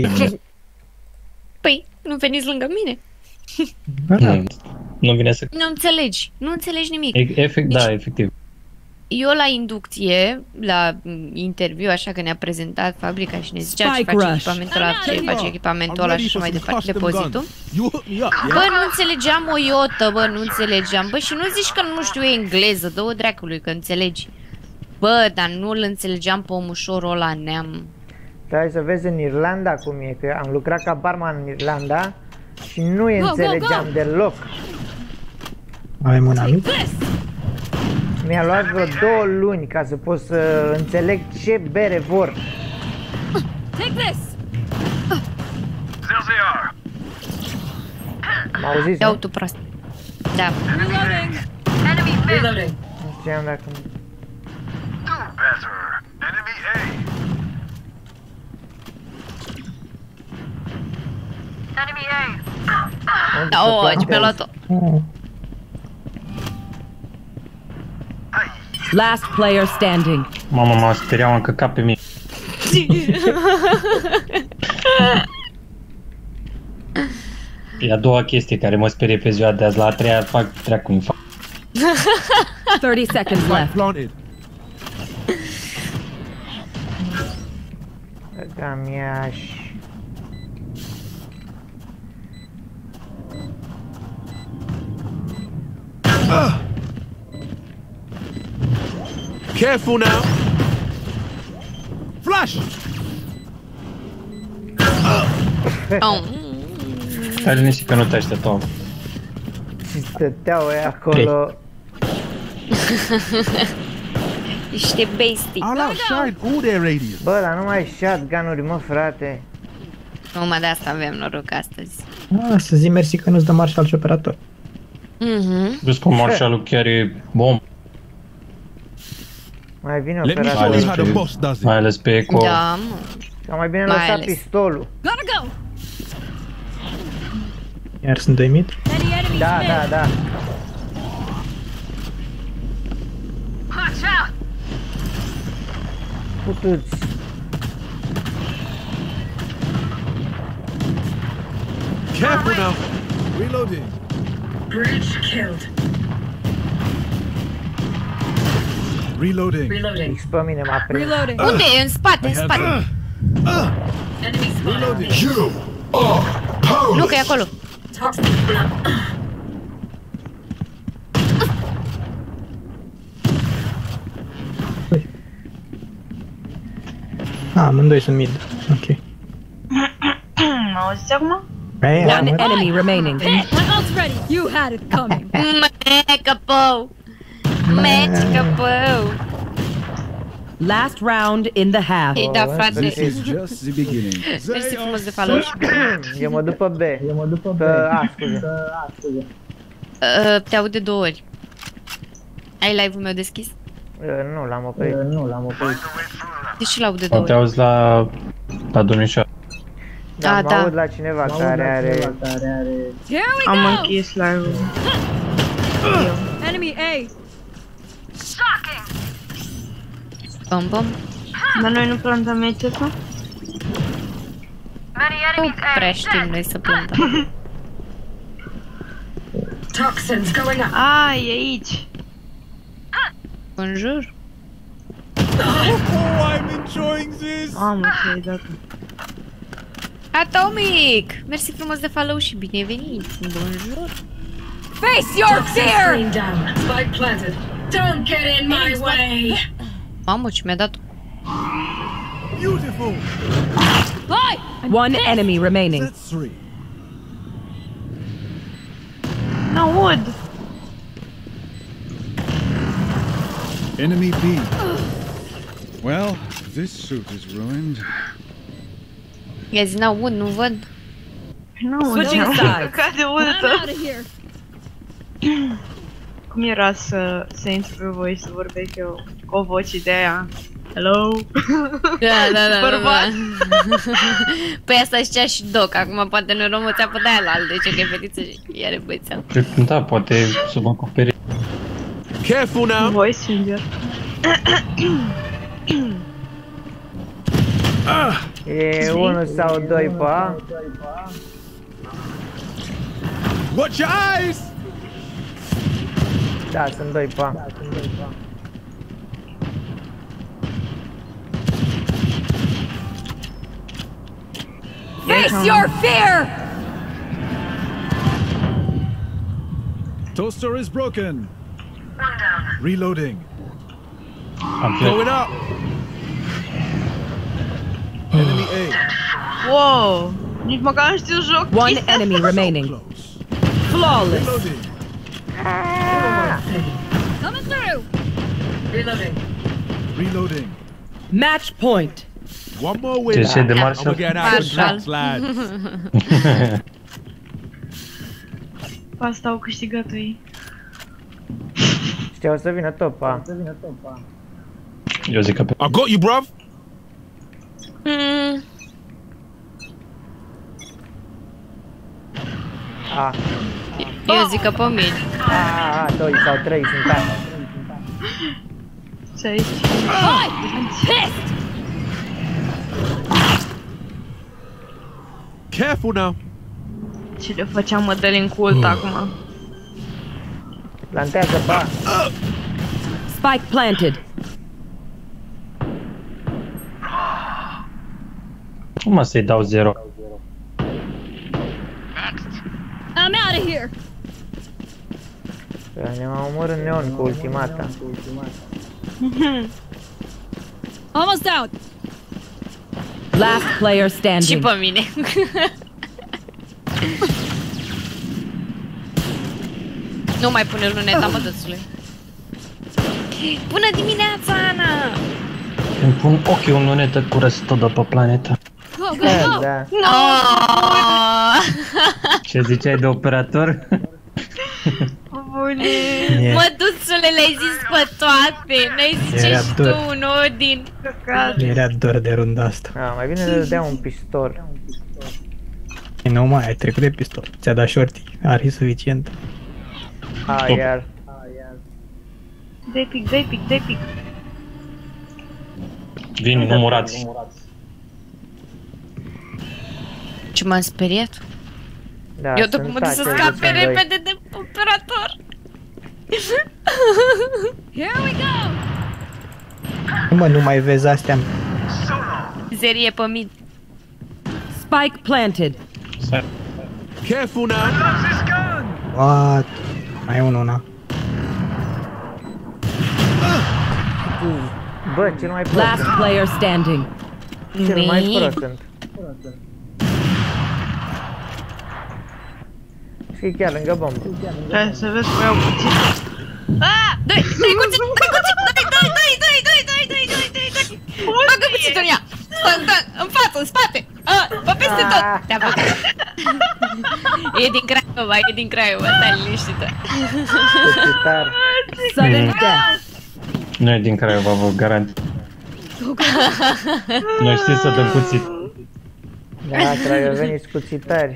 Păi, nu veniți lângă mine? Nu vine să... Nu înțelegi, nu înțelegi nimic. Da, efectiv. Eu la inducție, la interviu, așa că ne-a prezentat fabrica și ne zicea ce face echipamentul ăla, ce face echipamentul ăla și așa mai departe, depozitul. Bă, nu înțelegeam o iotă, bă, nu înțelegeam. Bă, și nu zici că nu știu engleză, dă-o dracului că înțelegi. Bă, dar nu-l înțelegeam pe omușorul ăla, neam. Hai să vezi în Irlanda cum e, că am lucrat ca barman în Irlanda și nu îi înțelegeam deloc. Avem un amic? Mi-a luat vreo 2 luni ca să pot să înțeleg ce bere vor. M-auziți, Iau tu prost. Da. Reloading. Nu știam dacă... Oh, ce mi-a luat-o. Last player standing. Mama, m-a speriat, m-a încăcat pe mine. E a doua chestie care mă sperie pe ziua de azi, la a treia fac treacu în fac. 30 seconds left. Cam Iași. Careful now. Flash. Stai liniștit că nu te așteptam. Și stăteau ăia acolo. Niște bestii. Bă, dar nu mai ai shotgun-uri, mă, frate. Numai de asta avem noroc astăzi. Să zi mersi că nu-ți dă marșal și operator. Vezi că marșalul chiar e bom. Mai bine operatorul. Mai ales pe eco. Da, mă. Sau mai bine lăsa pistolul. Iar sunt 2 mid? Da, da, da. Putu-ți. Careful now. Reloading. Bridge killed. Reloading. Reloading. X pe mine m-a prins. Unde e? În spate, în spate. Enemy spotted. Nu, că e acolo. Toxic. Amândoi sunt mid. Ok. M-auziți acum? One enemy remaining. You had it coming. Mecapou! Mecapou! Last round in the half. Ei, da, frate. Just the beginning. Mersi frumos de follow. Eu mă duc pe B. Pe A, scuze. Te aud de 2 ori. Ai live-ul meu deschis? Nu, l-am oprit. De ce l-aud de 2 ori? Te auzi la domnișoară. Da, mă aud la cineva care are... Am închis live-ul. Enemy A. Bum, bum. Dar noi nu plantăm meceta? Nu prea știm noi să plantăm. Toxins going up. A, e aici. Bonjour. Oh, I'm enjoying this. Am ok, dacă. Atomic! Mersi frumos de follow și bine venit. Bonjour. Face your fear. Down. Spike planted. Don't get in my way. Mamă, ce mi-a dat. Beautiful. One enemy remaining. That's 3. N-aud. Enemy B. Well, this suit is ruined. I-a zis, n-aud, nu văd. N-aud. Switching sides. Ca de udă. Cum era să intru pe voi să vorbesc eu cu o voce de aia? Hello? Da. Bărbat. Păi asta zicea și Doc, acum poate nu rămâțea pe de-aia la altă, zice că e fetiță și iar e băițel. Da, poate sub acoperire. Careful now. Voice changer. E 1 sau 2 pe A. Watch your eyes! Da, sunt 2 pe A. Face your fear! Toaster is broken. One down. Reloading. Am Going up. Enemy A. Wow! Nici măcar nu știu joc. One enemy remaining. Close. Flawless. Reloading. Coming through. Reloading. Reloading. Match point. One more win. Ce de And we're Marshall? getting out of tracks, lads. Pe asta au câștigat ei. Știau să vină tot pe A. Eu zic că pe... I got you, bruv. A. Eu zic că pe mid. A, 2 sau 3 sunt A. Ce aici? Careful now. Ce le făceam Mădălin cu ult acum? Plantează pe A. Spike planted. Cum mă să-i dau 0? I'm out of here. Ne-am omorât Neon cu ultimata. Almost out. Last player Și standing. pe mine. Nu mai pune luneta, mă, dățule. Bună dimineața, Ana! Îmi pun ochii în lunetă cu răstă de pe planetă. Go, go, Da, go. da. Oh! Ce ziceai de operator? Bune. Măduțule, le-ai zis pe toate. Ne-ai zice Era și tu dur. un Odin. Era dor de runda asta. A, mai bine să dea un pistol. Nu mai, ai trecut de pistol. Ți-a dat shorty. Ar fi suficient. A, Top. iar. Dai pic, dai pic, dai pic. Vin numărați. Ce m-am speriat? Da, Eu tot mă duc să scape repede de operator. Here we go. Mă, nu mai vezi astea. Zerie pe mid. Spike planted. Careful now. What? Mai e unul, na. Bă, cel mai prost Last player standing. sunt. Cel mai Mid. prost sunt. Și chiar lângă bombă. Hai să vezi că iau puțin. Dă-i cuțit, dă-i cuțit, dă-i. Bagă cuțitul în ea. Dă, în față, în spate. Bă, peste tot. Te-a băgat. E din Craiova, e din Craiova, stai liniștită. Cuțitar. Sudden death. Nu e din Craiova, vă garant. Noi știm să dăm cuțit. Da, craioveni cuțitari.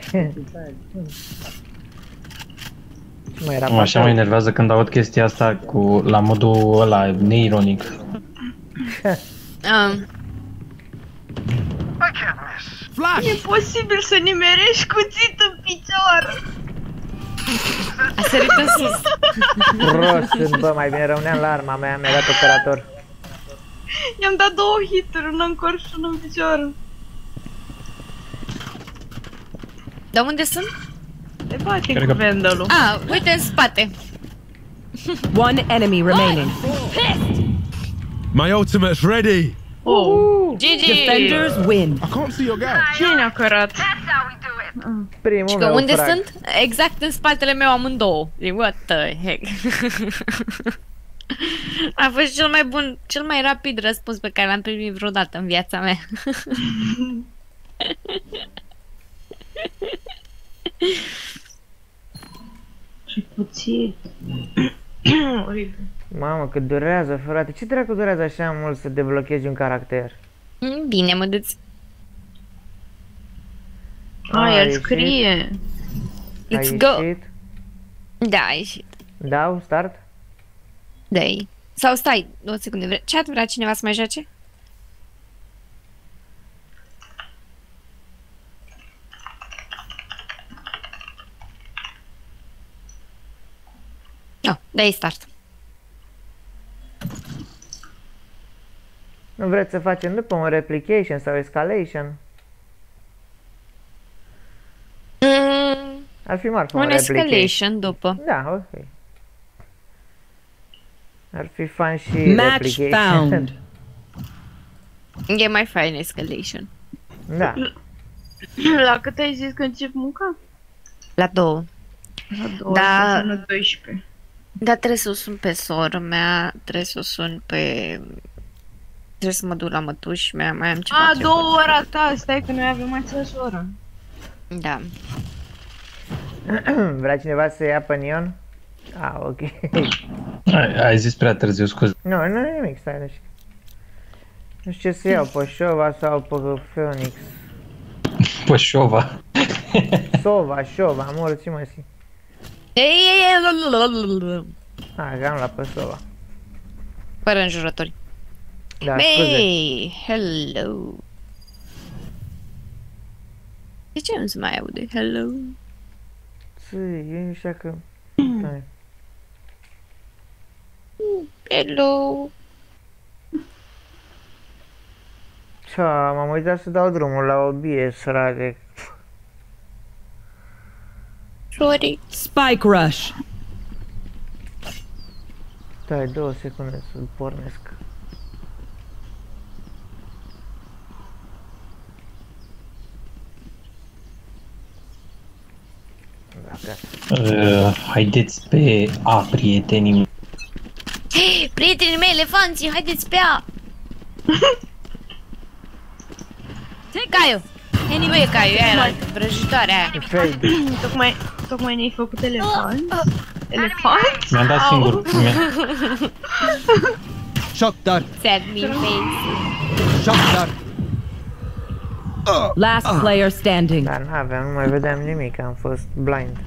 Ce mai era Așa mă patru? enervează când aud chestia asta cu la modul ăla neironic. Flash. E posibil să nimerești cuțit în picior. A sărit în sus. Prost sunt, bă, mai bine rămâneam la arma mea, mi-a dat operator. I-am dat 2 hituri, una în corp și una în picior. Dar unde sunt? Te bate Cred cu că- Vandalul. Uite în spate. One enemy remaining. My ultimate's ready. GG! Defenders win. I can't see your guy. Cine ne-a cărat? Primul Și că meu unde frag. sunt? Exact în spatele meu amândouă. What the heck? A fost cel mai bun, cel mai rapid răspuns pe care l-am primit vreodată în viața mea. Ce puțin. Oribil. Mamă, cât durează, frate. Ce dracu durează așa mult să deblochezi un caracter? Bine, mă duți. El ieșit? scrie. A Let's go. ieșit? Da, a ieșit. Dau, start? Dai. Sau stai, o secundă. Chat vrea cineva să mai joace? Oh, dai start. Nu vreți să facem după un replication sau escalation? Ar fi marfă un escalation după. Da, ok. Ar fi fun și Match replication. found. E mai fain escalation. Da. La cât ai zis că încep munca? La 2. La 2, Da. înseamnă 12. Da, trebuie să o sun pe sora mea, trebuie să o sun pe... Trebuie să mă duc la mătuși mea, mai am ceva. A, 2 ora ta, stai că noi avem aceeași oră. Da. Vrea cineva să ia pe Neon? Ah, ok. Ai zis prea târziu, scuze. Nu e nimic, stai așa. Nu știu ce să iau, pe Șova sau pe Phoenix. Pe Șova. Șova, morți mă si. Ah, că am la pe Șova. Fără înjurători. Da, scuze. Hey, hello. De ce nu se mai aude? Hello. E așa că... Hai. Hello. Cia, m-am uitat să dau drumul la OBS, sărate. Sorry. Spike rush. Stai 2 secunde să-l pornesc. Haideți pe A, prietenii mei. Prietenii mei, elefanții, haideți pe A! Caiu! Nu e Caiu, e aia la vrăjitoarea aia. Tocmai ne-ai făcut elefant. Elefant? Mi-am dat singur. Shock dart. Sad me face. Shock dart. Last player standing. Dar n-aveam, nu mai vedeam nimic, am fost blind.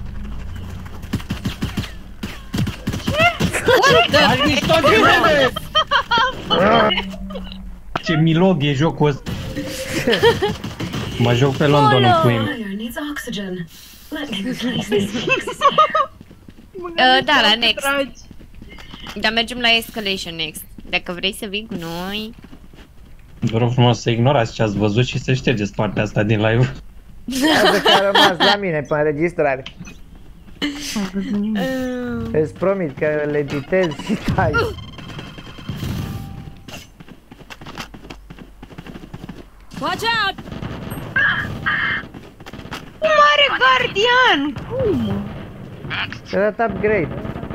Ai mișto de mine! Ce milog e jocul ăsta. Mă joc pe Londonul cu im. Da, la next. Dar mergem la escalation next. Dacă vrei să vii cu noi... Vă rog frumos să ignorați ce ați văzut și să ștergeți partea asta din live. Asta că a rămas la mine pe înregistrare. Îți promit că le editez și tai. Watch out! Mare gardian! Cum? Și-a dat upgrade.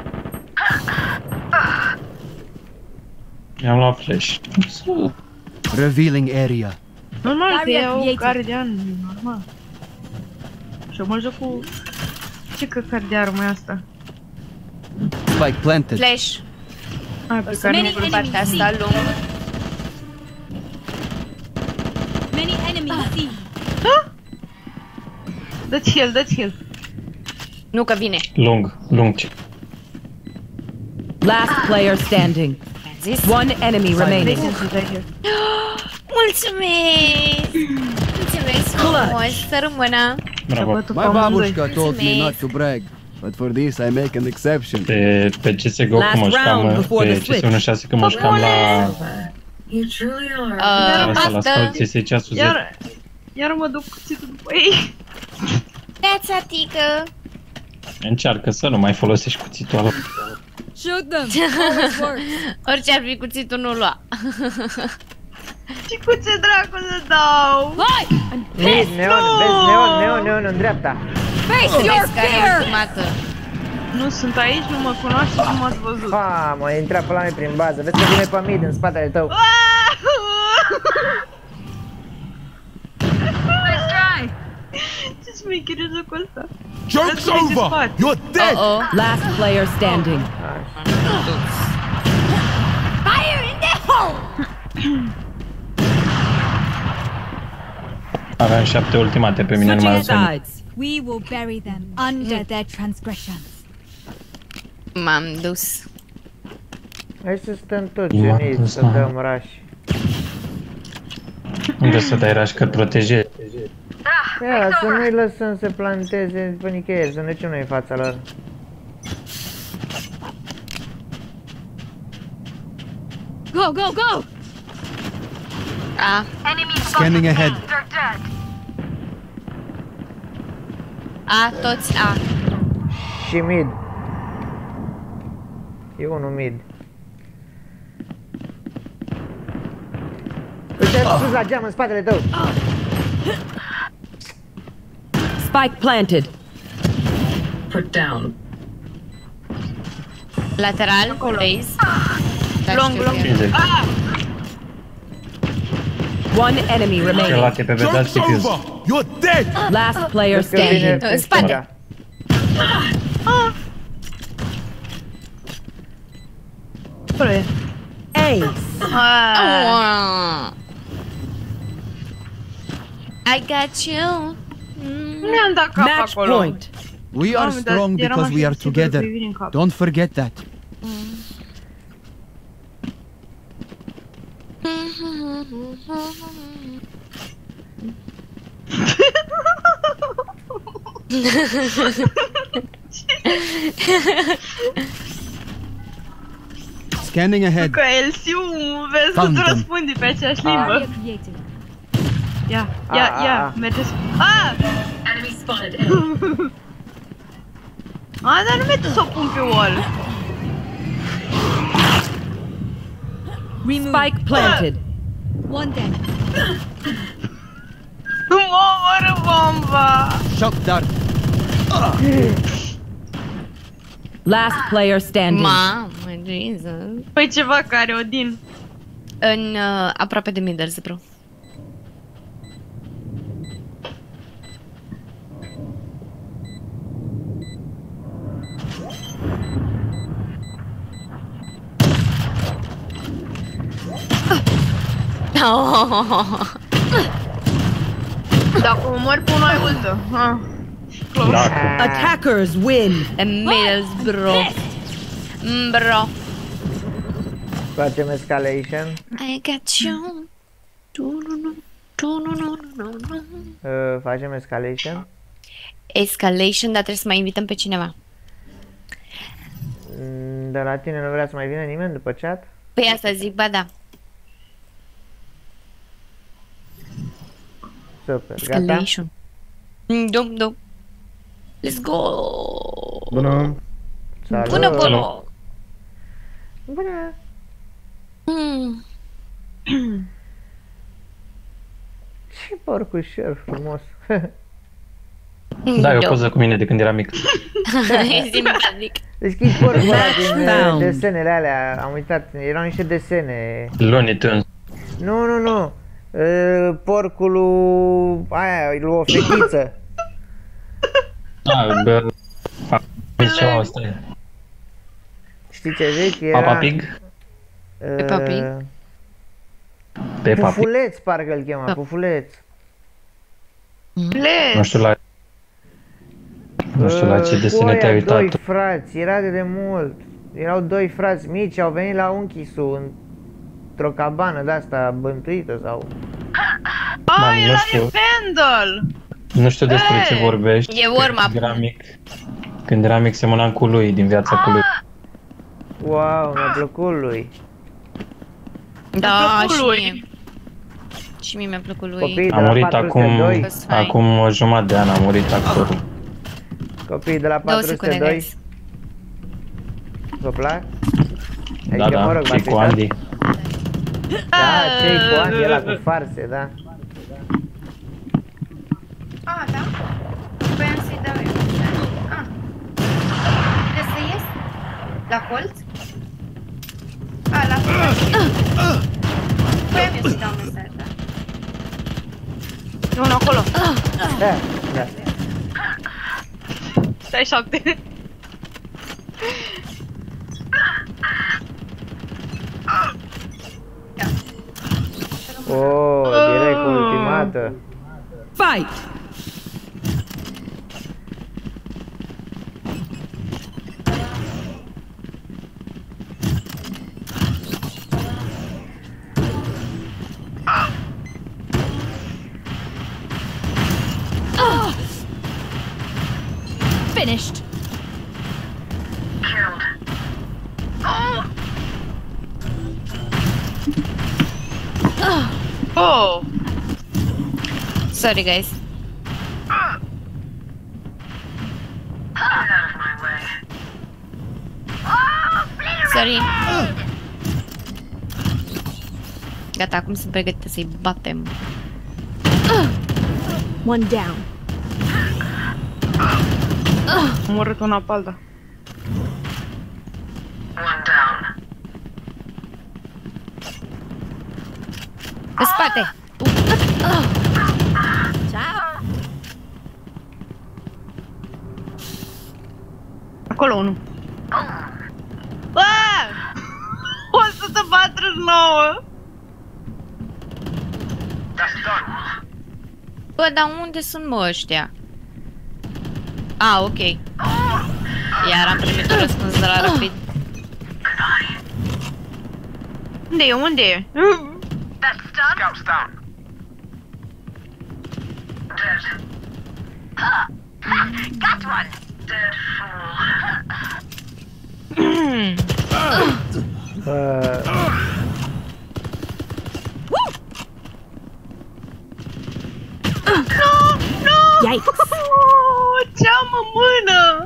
I-am luat flash. Revealing area. Normal că e o created. gardian, normal. Și eu mă joc cu... Ce căcat de armă e asta? Spike planted. Flash. Ai, pe care Many nu Partea asta lung. Many enemies seen. Dă-ți heal, dă-ți heal. Nu că vine. Lung. Last player standing. Zis? One enemy remaining. Mulțumesc! Mulțumesc frumos, să rămână. Bravo. My babushka told me Mulțumesc. not to brag, but for this I make an exception. Pe CSGO Last cum mă round jucam, before pe the switch. CS1.6 când mă jucam la... You truly are. Asta la Asta. scout CS ceasul Z. Iar mă duc cuțitul după ei. Neața, tică! Încearcă să nu mai folosești cuțitul ăla. Shoot them. Always works. Orice ar fi cuțitul, nu lua. Și cu ce dracu să dau? Vezi, neon în dreapta. Face your Vezi care e fear. ultimată. Nu sunt aici, nu mă cunoaște, nu m-ați văzut. Ha, mă, intra pe la mine prin bază. Vezi că vine pe mid în spatele tău. Ce smicher e jocul ăsta? Joke's over! You're dead! Oh, Last player standing. Fire in the hole. Aveam 7 ultimate pe mine, nu mai Switching avem. sides. We will bury them under their transgressions. m-am dus. Hai să stăm toți Eu am uniți, dus, să mă. dăm rush. Unde să dai rush că protejezi? Ia, să nu-i lăsăm să planteze pe nicăieri, să ne ducem noi în fața lor. Go, go, go! A. Scanning ahead. A, toți A. Și mid. E unul mid. Uite, sus la geam în spatele tău. Spike planted. Put down. Lateral, raise. Long, long. 50. One enemy remaining. Celălalt pe vedea și fuse. You're dead! Last player Cred că vine standing. în spate. stânga. Ace. I got you. Nu i-am dat cap Match acolo. point. We are Doamne, dar strong eram because we așa are sigur together. că îi vine în cap. Don't forget that. Scanning ahead. Că Elsiu vezi Found să-ți them. răspunde pe aceeași limbă. Ia, mergeți. Enemy spotted. Dar nu merge să o pun pe wall. Spike planted. Nu mă omoară bomba. Shock dart. Last player standing. Mamă, Jesus. Păi ceva care Odin. În aproape de Middlesbrough. Dacă omori pe unul ai ultă. Attackers win. Middlesbrough. Bro. Facem escalation. I got you. Facem escalation. Escalation, dar trebuie să mai invităm pe cineva. De la tine nu vrea să mai vină nimeni după chat? Păi asta zic, ba da. Super, gata? Escalation. Dum. Let's go. Bună. Salut. Bună, bună. Bună. Ce porcușor frumos. Da, e o poză cu mine de când eram mic. E simpatic. Deschid porcul ăla din Found. desenele alea, am uitat, erau niște desene. Looney Tunes. Nu. Porcul lui aia, lui o fetiță. Bă. Ce asta e? Știi ce zic? Era... Papa Pig? Peppa Pig? Peppa Pig. Pufuleț parcă îl chema, Pufuleț. Nu știu la ce desene te-ai uitat. Doi frați, era de mult. Erau doi frați mici, au venit la unchisul într-o cabană de-asta bântuită sau... Ai, nu ăla știu. e Vandal! Nu știu despre ce vorbești. E warm-up. Când eram mic semănam cu lui, din viața cu lui. Wow, mi-a plăcut lui. Da, plăcut și lui. mie. Și mie mi-a plăcut lui. Copiii de A la murit 402. acum o jumătate de an, a murit actorul. Copiii de la 2 secunde, 402. guys. Vă plac? Da, Adică, mă rog, cei v-ați cu uitat? Andy. Da, cei cu Andy, ăla cu farse, da. Ah, da? Voiam să-i dau eu. Ah. Trebuie să ies? La colț? Ah, la colț. Voiam eu să-i dau mesaj, da. E unul acolo. Da, da. Stai 7. Oh, direct cu ultimată. Fight. Finished. Oh! Sorry, guys. Sorry. Gata, acum sunt pregătită să-i batem. One down. Am omorât una pe alta. În spate! Acolo unul. 149! Bă, dar unde sunt, mă, ăștia? A, ok. Iar am primit un răspuns de la rapid. Unde e? Unde e? Scouts down. Dead. Got one. Dead No! Yikes! Ce-am în mână!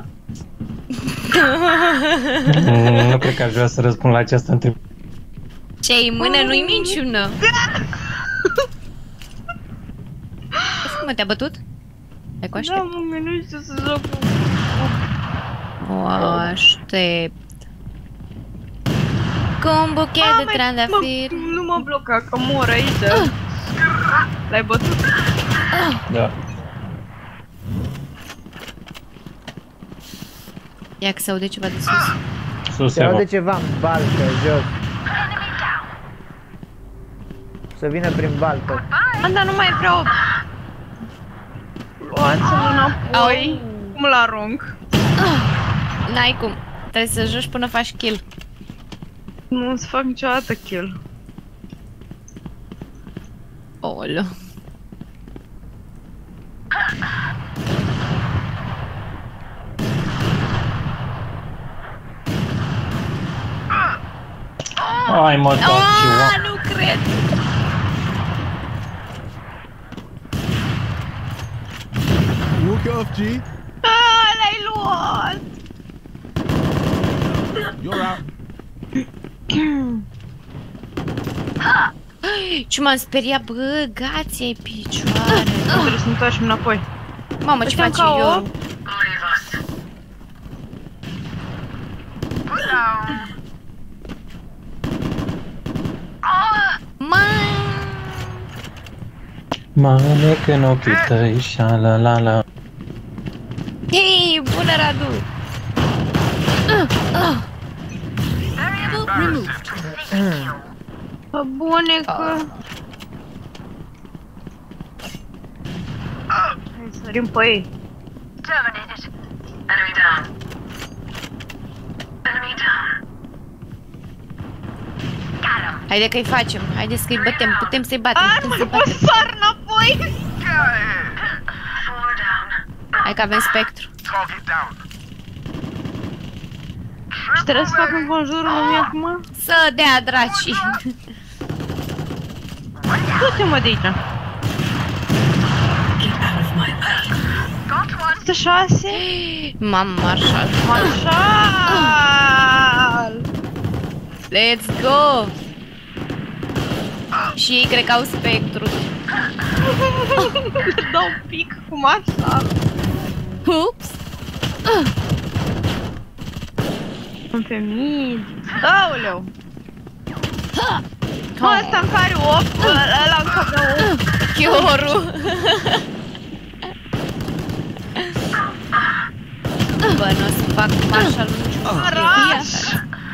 Nu cred că aș vrea să răspund la această întrebare. Ce-ai în mână nu-i minciună. Cum te-a bătut? Ai cu aștept? Da, mă, nu știu să joc cu... O aștept. Cu un buchet de trandafiri. Nu mă bloca, că mor aici. L-ai bătut? Da. Ia că se aude ceva de sus. Sus se aude ceva în balcă, jos. Să vină prin balcă. Dar nu mai vreau. Luați-l înapoi. Cum l-arunc? N-ai cum. Trebuie să joci până faci kill. Nu îți fac niciodată kill. Olă. Ai mă, taci, nu cred. Walk off, G. L-ai luat. You're out. Ce m-am speriat, bă, gați-ai picioare. Trebuie să ne întoarcem înapoi. Mamă, ce face eu? Mame că în ochii tăi, șa-la-la-la. Hei, bună, Radu! Bune că... Hai să sărim pe ei. Enemy down. Enemy down. Haide că-i facem, haide să-i bătem, putem să-i batem, putem să-i batem. Nu pot sar înapoi! Hai că avem spectru. Și trebuie să fac un bonjour în mie acum? Să dea dracii! Du-te mă de aici! 106? Mamă, Marshall! Marshall! Let's go! Și ei cred că au spectru. Le dau pic cu Marshall. Ups! Sunt pe mid. Aoleu! Ăsta în care 8, ăla în care 8. Chiorul! Bă, nu o să fac Marshall niciun. Araș!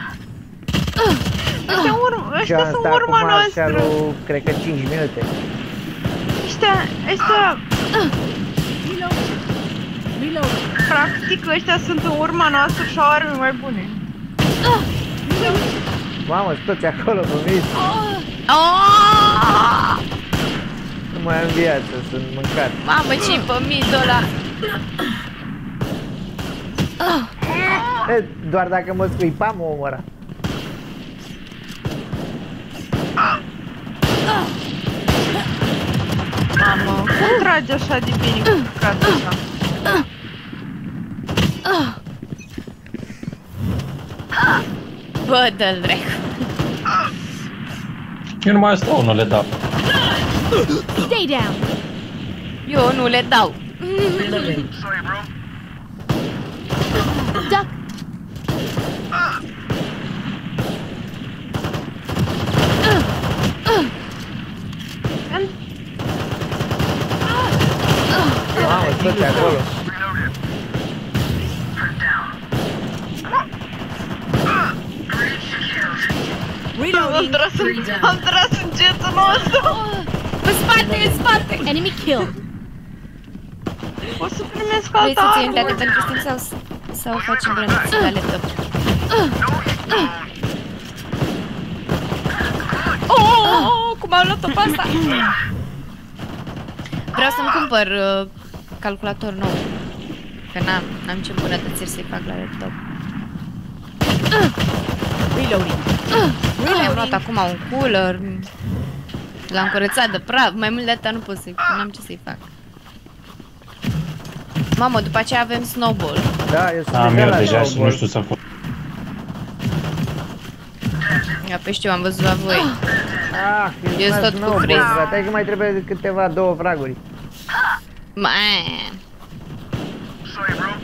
Ăștia sunt urma noastră. Cred că 5 minute. Ăștia... Practic ăștia sunt în urma noastră și au arme mai bune. Mamă, toți acolo pe mid. Nu mai am viață, sunt mâncat. Mamă, ce-i pe mid ăla? Doar dacă mă scuipam, mă omora. Mamă, cum trage așa de bine cu căcatul ăsta? Bă, dă-l dracu. Eu numai asta nu le dau. Stay down. Eu nu le dau. Sorry, bro. Duck. Mamă, tot pe acolo. Am tras în jetul nostru! În spate, în spate! Enemy kill! O să primesc Vrei alta să ții armă! unitate pentru timp sau facem grăniță la laptop? Oh, cum am luat-o pe asta? Vreau să-mi cumpăr calculator nou. Că n-am ce îmbunătățiri să-i fac la laptop. Reloading. Am luat acum un cooler. L-am curățat de praf. Mai mult de atâta nu pot să-i... N-am ce să-i fac. Mamă, după aceea avem snowball. Da, eu sunt Am eu la deja și snowball. nu știu să fac. Ia pe știu, am văzut la voi. Ah, Eu sunt tot cu snowball, friz. frate, hai că mai trebuie câteva, 2 fraguri. Man. Sorry, bro.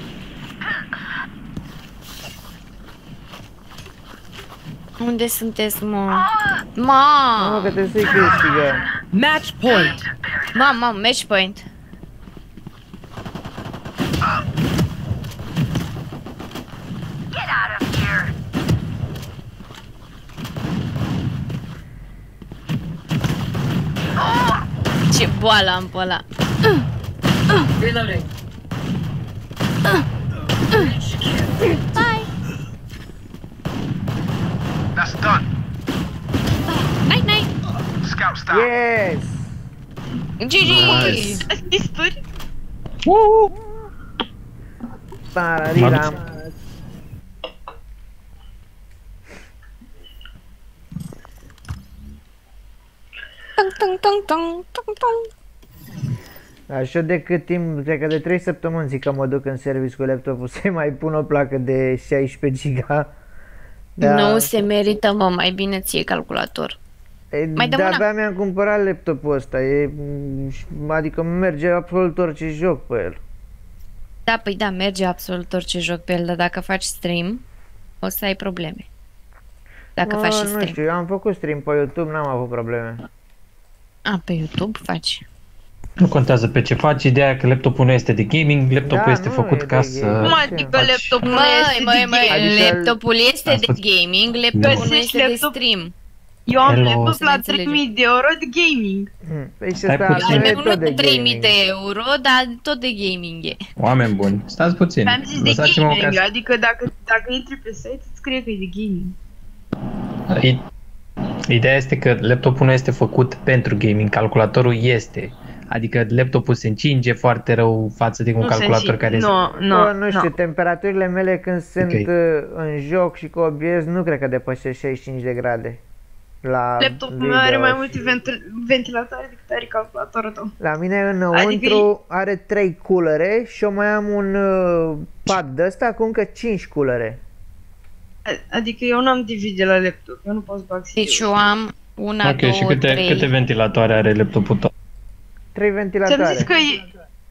Unde sunteți, mă? Mamă, că trebuie să-i câștigă. Match point. Mamă, match point. Get out of here. Ce boală am pe ăla. Reloading. Bye. That's done. Night, night. Scouts down. Yes! GG. Asisturi? Parariram. Tong, tong, tong, tong, tong, tong. Așa de cât timp, cred că de 3 săptămâni zic că mă duc în service cu laptopul să-i mai pun o placă de 16 giga. Nu se merită, mă, mai bine ție calculator. Mai dăm una. De-abia mi-am cumpărat laptopul ăsta, adică merge absolut orice joc pe el. Da, păi da, merge absolut orice joc pe el, dar dacă faci stream, o să ai probleme. Dacă faci și Nu stream. știu, eu am făcut stream pe YouTube, n-am avut probleme. A, pe YouTube faci. Nu contează pe ce faci, ideea că laptopul nu este de gaming, laptopul Da, este nu făcut e ca de să... gaming. Cum adică faci- laptopul nu este Măi, de gaming? Adică- laptopul este de gaming, laptopul nu Găsești este de laptop- stream. Eu am Hello. laptop Să la ne înțelegem. 3000 de euro de gaming. Păi și Stai ăsta puțin. nu Al e meu tot nu de de 3000 gaming. de euro, dar tot de gaming e. Oameni buni, stați puțin. Am zis de Lăsați-mă gaming, ocazia. adică dacă intri pe site îți scrie că e de gaming. Ideea este că laptopul nu este făcut pentru gaming, calculatorul este. Adică laptopul se încinge foarte rău față de un Nu se calculator înțelege. care este. Bă, nu știu, temperaturile mele când sunt Ok. în joc și cu OBS nu cred că depășesc 65 de grade. La Laptopul video meu are mai și- multe ventilatoare decât are calculatorul tău. La mine înăuntru are 3 culere și eu mai am un pad de ăsta cu încă 5 culere. Adică eu n-am DVD la laptop, eu nu pot să bag Deci CD-ul. eu am una, Ok, și două, câte trei. ventilatoare are laptopul tău? 3 Ți-am ventilatoare. zis că e...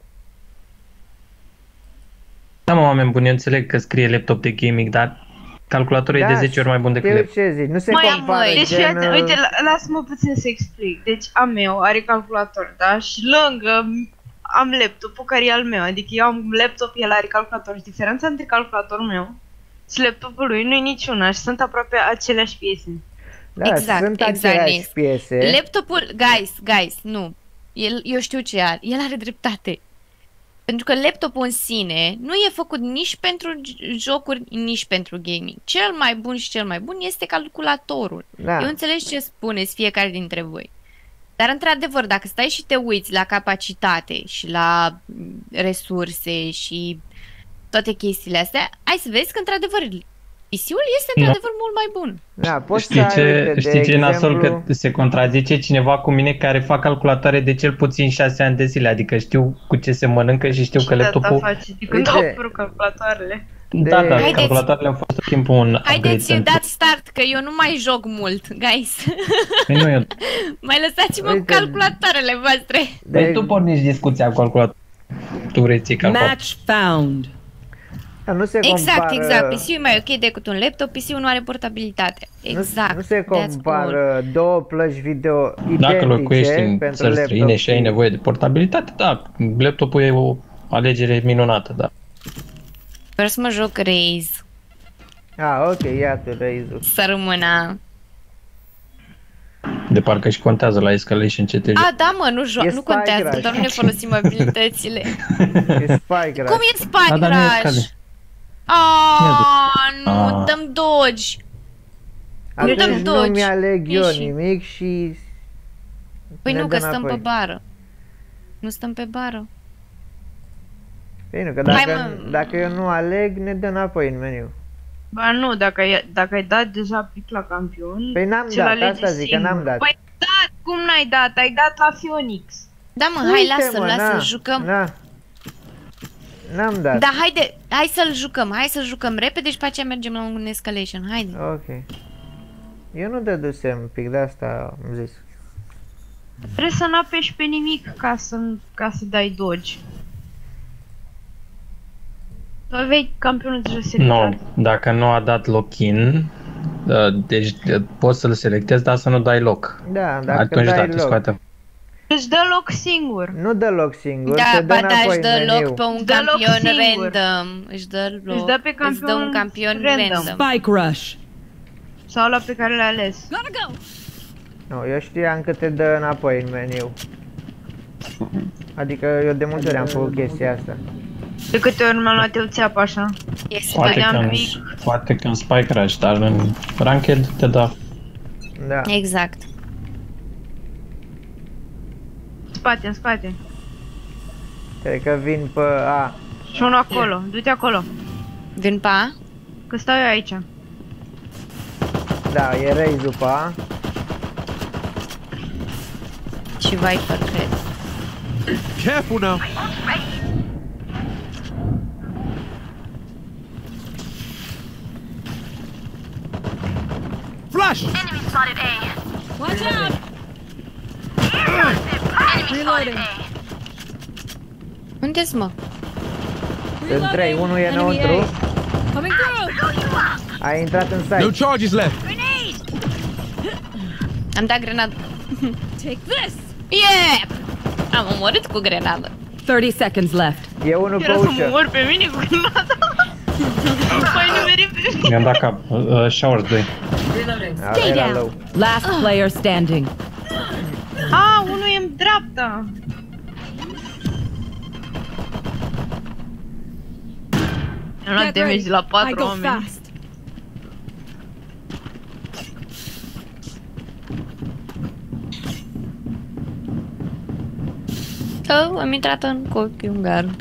Da, mă, oameni buni, eu înțeleg că scrie laptop de gaming, dar calculatorul e de 10 ori mai bun decât știu laptop. ce zici, nu se Mai compară măi, Deci, gen... fii atent, uite, lasă-mă puțin să explic. Deci, a meu are calculator, da? Și lângă am laptopul care e al meu. Adică eu am un laptop, el are calculator. Și diferența între calculatorul meu și laptopul lui nu e niciuna și sunt aproape aceleași piese. Da, Exact, sunt exact, aceleași Nis. piese. Laptopul, guys, nu. Eu știu ce are. El are dreptate. Pentru că laptopul în sine nu e făcut nici pentru jocuri, nici pentru gaming. Cel mai bun și cel mai bun este calculatorul. Da. Eu înțeleg ce spuneți fiecare dintre voi. Dar, într-adevăr, dacă stai și te uiți la capacitate și la resurse și toate chestiile astea, hai să vezi că, într-adevăr, PC-ul este într-adevăr mult mai bun. Da, poți Știi să ai, uite, știi ce e nasol? exemplu... Că se contrazice cineva cu mine care fac calculatoare de cel puțin 6 ani de zile, adică știu cu ce se mănâncă și știu că laptopul... De când au apărut calculatoarele. Da, calculatoarele au fost tot timpul un upgrade. Haideți, dați start, că eu nu mai joc mult, guys. Mai lăsați-mă cu calculatoarele voastre. Păi tu porniști discuția cu calculator. Tu reții calculator. Match found. Nu se exact, compară... exact. PC-ul e mai ok decât un laptop, PC-ul nu are portabilitate. Exact. Nu se compară două plăci video identice. Dacă locuiești în țări străine și ai nevoie de portabilitate, da, laptopul e o alegere minunată, da. Vreau să mă joc Raze. Ok, iată Raze-ul. Să rămână. De parcă și contează la Escalation ce te joci. Da mă, nu contează, doar nu ne folosim abilitățile. E Spy Crash. Cum e Spy Crash? Nu, dăm dodge. Atunci nu mi-aleg eu nimic și... Păi nu, că stăm pe bară. Nu stăm pe bară. Păi nu, că dacă eu nu aleg, ne dă înapoi în meniu. Ba nu, dacă ai dat deja pic la campion... Păi n-am dat, asta zic, că n-am dat. Păi da, cum n-ai dat? Ai dat la Phoenix. Da mă, hai, lasă-l jucăm. N-am dat. Da, hai să-l jucăm repede și pe aceea mergem la un escalation, haide. Ok. Eu nu dădusem pic, de asta am zis. Trebuie să n-apeși pe nimic ca să dai dodge. Tu aveai campionul deja selectat. Nu, dacă nu a dat lock-in, deci poți să-l selectezi, dar să nu dai loc. Da, dacă dai loc. Își dă loc singur. Nu dă loc singur, da, ba da, își dă loc pe un campion random. Își dă un campion random. Spike rush. Sau la pe care l-ai ales. Nu, eu știam că te dă înapoi în meniu. Adică eu de multe ori am făcut chestia asta. De câte ori mi-am luat eu țeapă așa? Poate că în Spy Crash, dar în Ranked te da. Da. Exact. În spate. Cred că vin pe A. Și unul acolo, du-te acolo. Vin pe A? Că stau eu aici. Da, e Raze-ul pe A. Și Viper, cred. Careful now. Flash! Enemy spotted A. Watch out! Reloading. Unde-s mă? Sunt 3, unul e înăuntru. Coming through. A intrat în site. No charges left. Am dat grenadă. Take this. Yeah! Am omorât cu grenadă. 30 seconds left. E unul pe Era să mă ușă. omor pe mine cu grenada. Mai numeri pe mine. Mi-am dat cap. Showers 2. Era low. Last player standing. Unul e în dreapta. Am luat damage la 4 oameni. Am intrat în copi un gard.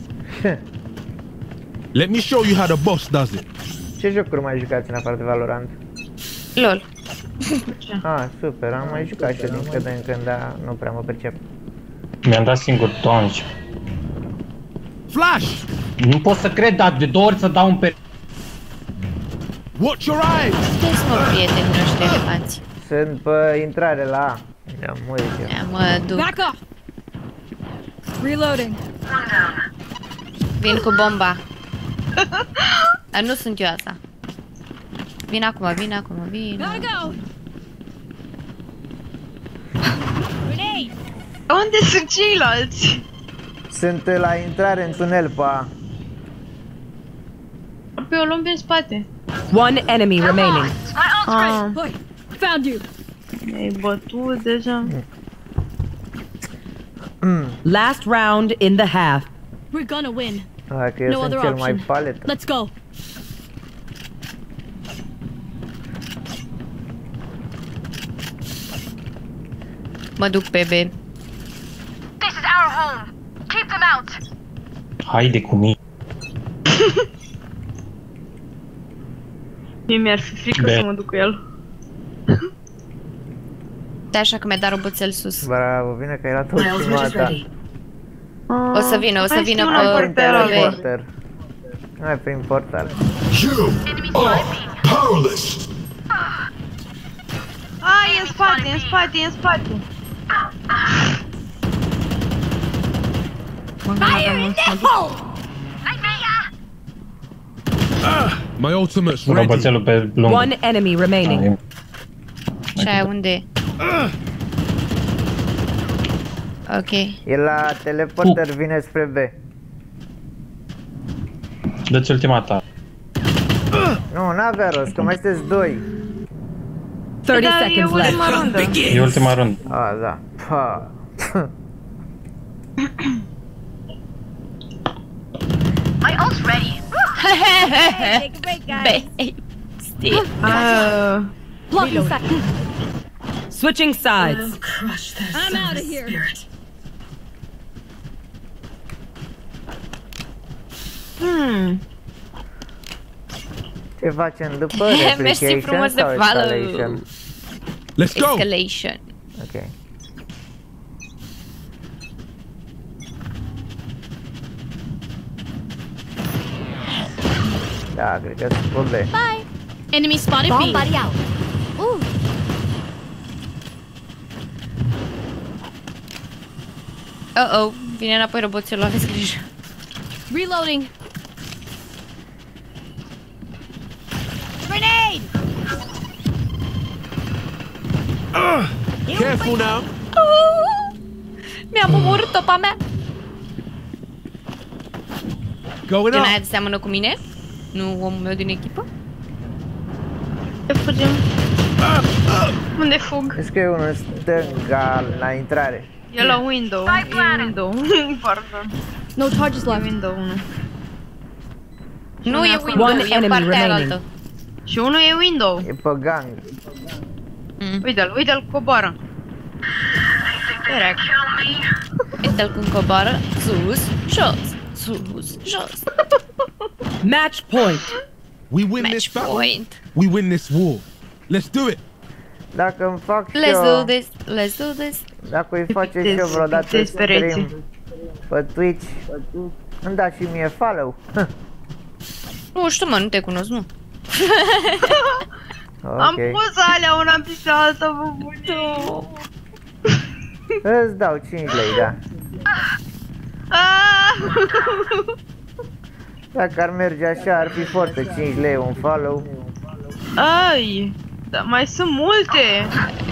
Let me show you how the boss does it. Ce jocuri mai jucați în afară de Valorant? LOL. Super, am mai jucat și eu din când în când, dar nu prea mă percep. Mi-am dat singur Tonch. Flash! Nu pot să cred, dar de 2 ori să dau un pe... Watch your eyes! Unde-s mă prietenii ăștia elefanți? Sunt pe intrare la A. Da, mă duc. Back off. Reloading. Vin cu bomba. Dar nu sunt eu asta. Vin acum. Unde sunt ceilalți? Sunt la intrare în tunel pe A. Pe o luăm în spate. One enemy remaining. Boy, found you. Mi-ai bătut deja. Last round in the half. We're gonna win. Că eu sunt cel mai palet. Let's go. Mă duc pe B. This is our home. Keep them out. Haide cu mine. Mie mi-ar fi frică să mă duc cu el. Da, așa că mi-a dat roboțel sus. Bravo, bine că ai luat ultima ta. O să vină pe teleporter. Hai prin portal. Ai, în spate, în spate, în spate. My ultimate's ready. Roboțelul pe lung. One enemy remaining. Și aia unde e? Ok. E la teleporter, vine spre B. Dă-ți ultima ta. Nu, n-avea rost, că mai sunteți 2. 30 seconds left. E ultima rundă. Ah, da. Pa. My ult's ready. Blocking sight. Switching sides. I'm out of here. Ce facem după replication sau escalation? Let's go. Escalation. Ok. Da, cred că sunt probleme. Bye. Enemy spotted B. Bomb buddy out. Ooh. Uh-oh, vine înapoi roboțelul, aveți grijă. Reloading. Grenade! Careful now. Mi-am omorât topa mea. Going Din up. aia seamănă cu mine? Nu omul meu din echipă? Ce fugim? Unde fug? Vezi că e unul în stânga la intrare. E la window. E window. Pardon. No charges E left. window 1. Nu e window, e partea alaltă. Și unul e window. E pe gang. Uite-l, uite-l, coboară. Corect. Uite-l când coboară, sus, jos, sus, jos. Match point. We win Match this battle. point. We win this war. Let's do it. Dacă îmi fac și Let's do eu, this, let's do this. dacă îi face și eu vreodată stream pe Twitch, îmi da și mie follow. Nu știu, mă, nu te cunosc, nu. Am pus alea una peste alta, vă bune. Îți dau 5 lei, da. Dacă ar merge așa, ar fi foarte 5 lei un follow. Ai, dar mai sunt multe.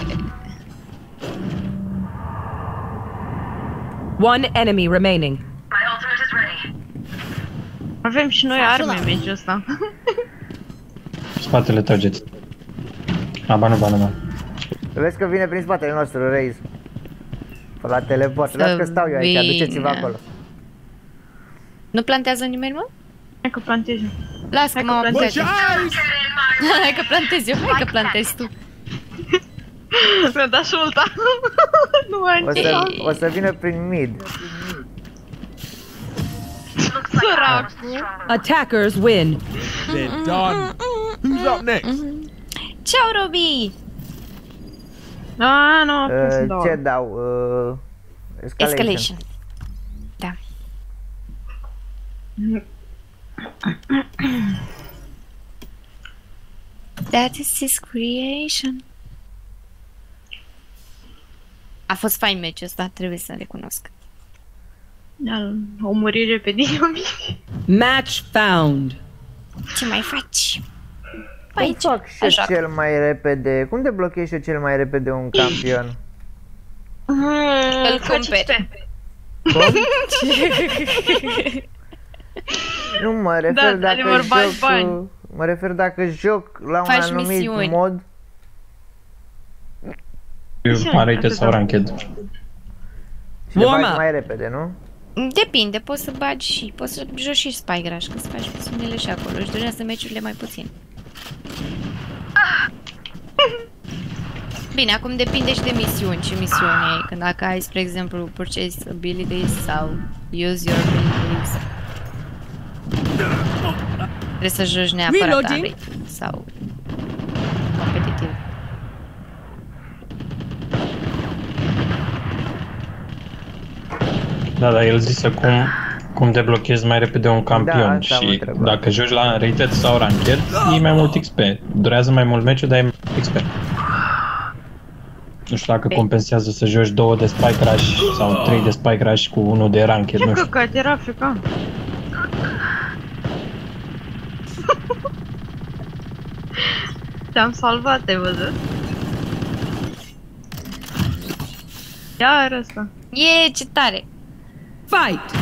One enemy remaining. My ultimate is ready. Avem și noi arme în meciul ăsta. Spatele tău, Jet. Ba nu. Vezi că vine prin spatele nostru, Raze. Pe la teleport, las că stau eu aici, aduceți-vă acolo. Nu plantează nimeni, mă? Hai că plantezi. Las că mă plantez. Watch eyes. Hai că plantez eu, hai că plantezi tu. Mi-a dat și ulta. Nu O să vină prin mid. Săracu. Attackers win. They're done. Who's up next? Ciao, Robi! Ah, nu, Ce dau? Escalation. Da. That is his creation. A fost fain meciul ăsta, trebuie să recunosc. O murire pe dinamic. Match found. Ce mai faci? Cum fac și eu cel mai repede? Cum deblochezi și eu cel mai repede un campion? Îl cumperi. Cum? Nu, mă refer dacă joc... Mă refer dacă joc la un anumit mod. Arăte sau ranked. Și le bagi mai repede, nu? Depinde, poți să bagi și, poți să joci și Spygrash, că să faci misiunile și acolo, își durează meciurile mai puțin. Bine, acum depinde și de misiuni, ce misiune ai, când dacă ai, spre exemplu, purchase abilities sau use your abilities. Trebuie să joci neapărat rating sau Da, dar el zise cum deblochezi mai repede un campion și dacă joci la rated sau ranked, iei mai mult XP. Durează mai mult meciul, dar ai mai mult XP. Nu știu dacă compensează să joci 2 de Spike Rush sau 3 de Spike Rush cu 1 de ranked, nu știu. Ce căcat, era Africa? Te-am salvat, ai văzut? Iar ăsta. Ce tare! Fight!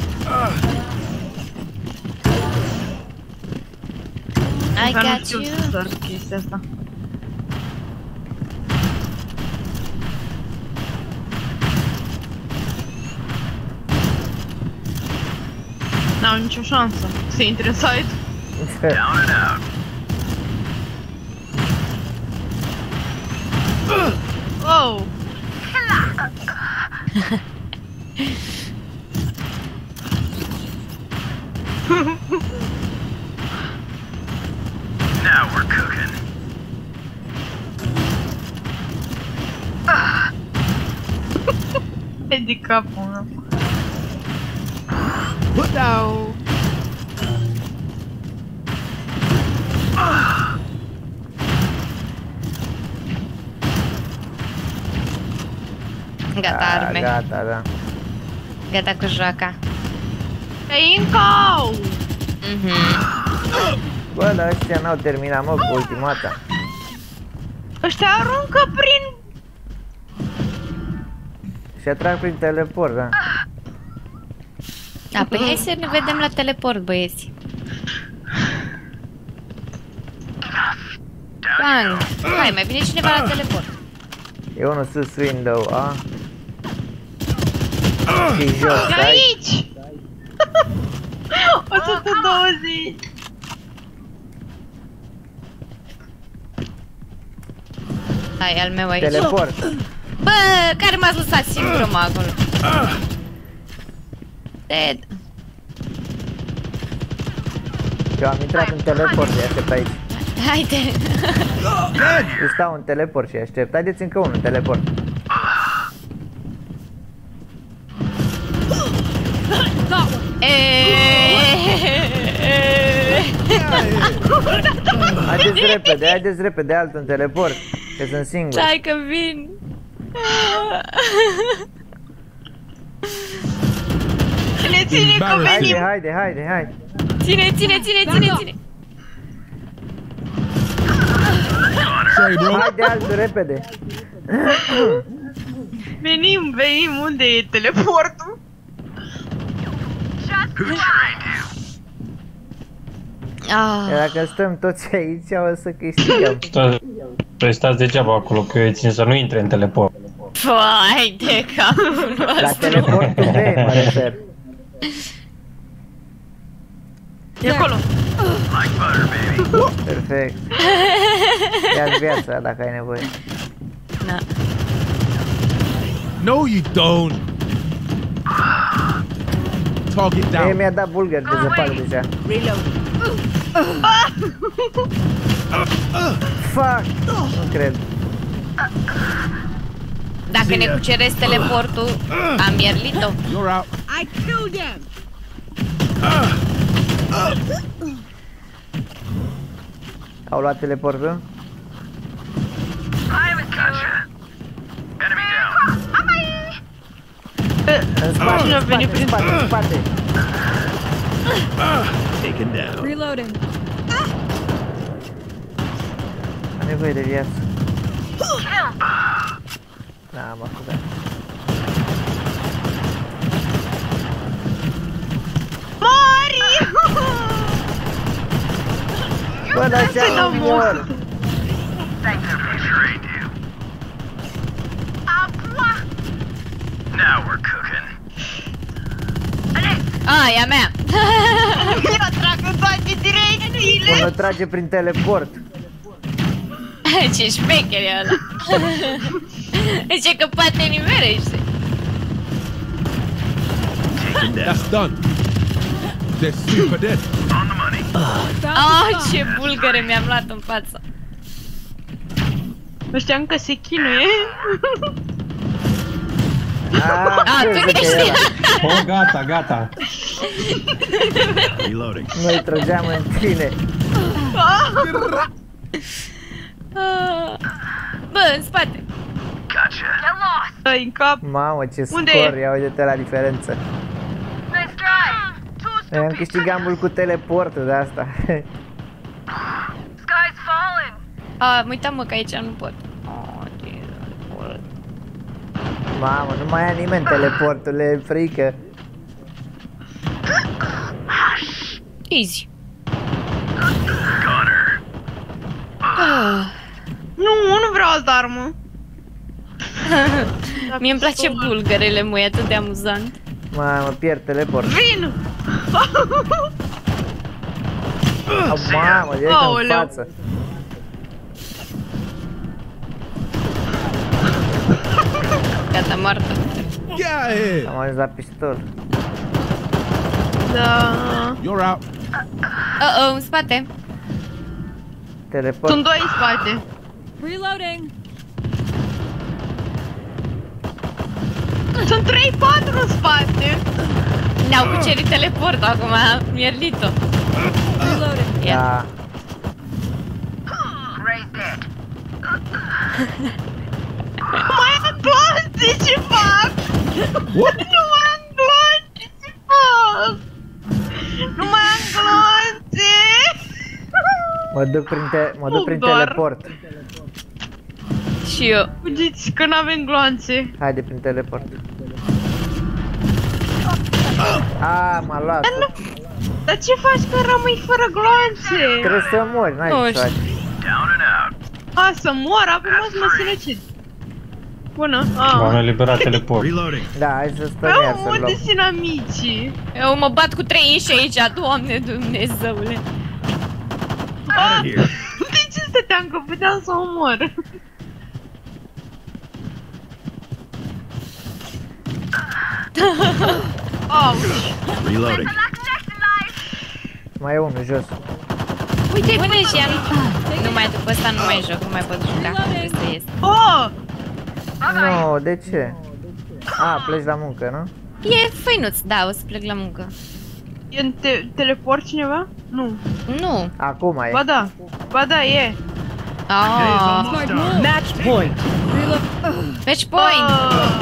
I got you! Chestia asta. N-au nicio șansă să intre în site. Down and out. Oh! Now we're cooking. E de capul meu. Put down. Gata, arme. Gata, da. Gata cu joaca. Încă! Bă, dar ăștia n-au terminat, mă, cu ultimata. Ăștia aruncă prin... Și atrag prin teleport, da. Da, păi hai să ne vedem la teleport, băieți. Bang! Hai, mai vine cineva la teleport. E unul sus window, a? Și jos, E dai. aici! 120! Hai, al meu aici. Teleport. Bă, care m-ați lăsat singură, mă, acolo? Dead. Eu am intrat în teleport și aștept aici. Haide. Eu stau în teleport și aștept. Haideți încă unul în teleport. Haideți repede altul în teleport, că sunt singur. Hai că vin. Ține că venim. Haide. Ține. Sorry, bro. Haide altul repede. Venim, unde e teleportul? Dacă stăm toți aici, o să câștigăm. Păi stați degeaba acolo, că eu îi țin să nu intre în teleport. Hai de capul nostru. La teleportul B, mă refer. E acolo. Perfect. Ia-ți viața dacă ai nevoie. Da. No, you don't. Target down. Mi-a dat bulgar de zăpadă deja. Reload. Fuck! Nu cred. Dacă ne cuceresc teleportul, am ierlit-o. You're out. I killed them. Au luat teleportul? Enemy down. În spate. Taken down. Reloading. Am nevoie de viață. Da, am apucat. Mori! Bă, dar ce-am mor? Now we're cooking. E a mea. Eu trag în toate direcțiile. Unul trage prin teleport. Ce șmecher e ăla. Zice că poate nimerește. That's done. They're super dead. On the money. Ce bulgăre mi-am luat în față. Ăștia încă se chinuie. Tu ești. Oh, gata, gata. Noi trăgeam în tine. Bă, în spate. Dă-i în cap. Mamă, ce Unde scor, e? ia uite-te la diferență. Noi am câștigat mult cu teleportul de asta. Mă uitam, mă, că aici nu pot. Mamă, nu mai ia nimeni teleportul, le frică. Easy. Nu vreau altă armă. Mie îmi place bulgărele, mă, e atât de amuzant. Mamă, pierd teleport. Vin! Mamă, direct în față. Gata, moartă. Am ajuns la pistol. Da. You're out. În spate. Teleport. Sunt doi în spate. Reloading. Sunt 3-4 în spate. Ne-au cucerit teleport acum, mierlit-o. Reloading. Da. Mai am gloanțe, ce fac? Nu mai am gloanțe, ce fac? Nu mai am gloanțe. Mă duc prin teleport. Și eu. Fugiți că n-avem gloanțe. Haide prin teleport. M-a luat. Dar ce faci că rămâi fără gloanțe? Trebuie să mori, n-ai ce faci. Să mor, apoi mă sinucid. Bună. M-am eliberat teleport. Da, hai să stăm iar să luăm. Unde sunt amicii? Eu mă bat cu 3 inși aici, Doamne Dumnezeule. De ce stăteam că puteam să omor? Reloading. Mai e unul jos. Uite, bună și am. Nu mai după ăsta nu mai joc, nu mai pot juca. Trebuie să ies. Nu, de ce? Pleci la muncă, nu? E făinuț, da, o să plec la muncă. E în teleport cineva? Nu. Nu. Acum e. Ba da. Ba da, e. Match point. Match point.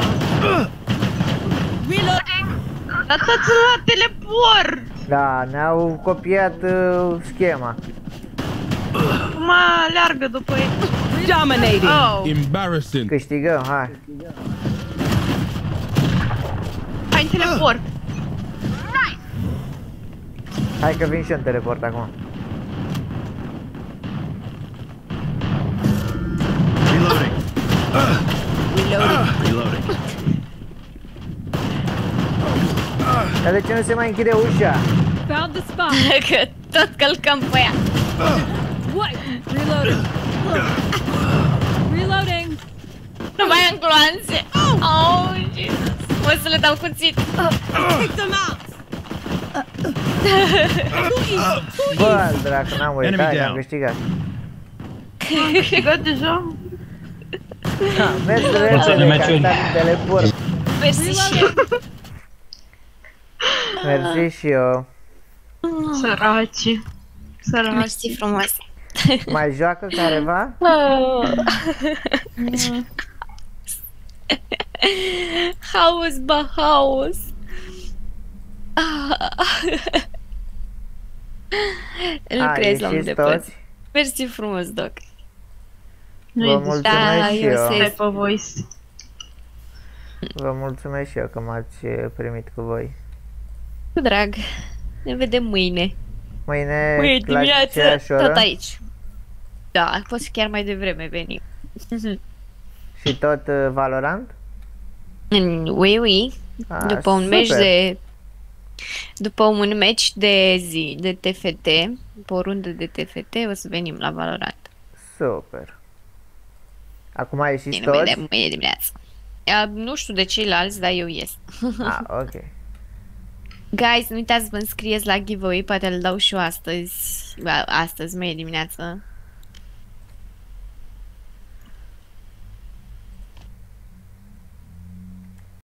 Reloading. Dați-l la teleport. Da, ne-au copiat schema. Mă leargă după ei. Dominating. Embarrassing. Câștigăm, hai. Hai în teleport. Hai că vin și eu în teleport acum. Reloading. Reloading. Dar de ce nu se mai închide ușa? Found the spot. Că tot călcăm pe ea. What? Reloading. Reloading. Nu mai am gloanțe. Oh, Jesus. O să le dau cuțit. Take them out. Bă, dracu, n-am uitat, am câștigat. Am câștigat deja? Mergi repede, că am stat în teleport. Mersi și eu. Mersi și eu. Săraci. Mersi frumos. Mai joacă careva? Haos, bă, haos. Lucrez la unde poți. Mersi frumos, Doc. Vă mulțumesc și eu. Hai pe voice. Vă mulțumesc și eu că m-ați primit cu voi. Cu drag. Ne vedem mâine. Mâine dimineață, oră? tot aici. Da, poți chiar mai devreme veni. Și tot Valorant? Oui. După un meci de... După un meci de zi, de TFT, după o rundă de TFT, o să venim la Valorant. Super. Acum ieșiți toți? Ne vedem mâine dimineață. Nu știu de ceilalți, dar eu ies. Ok. Guys, nu uitați să vă înscrieți la giveaway, poate îl dau și eu astăzi, mâine dimineață.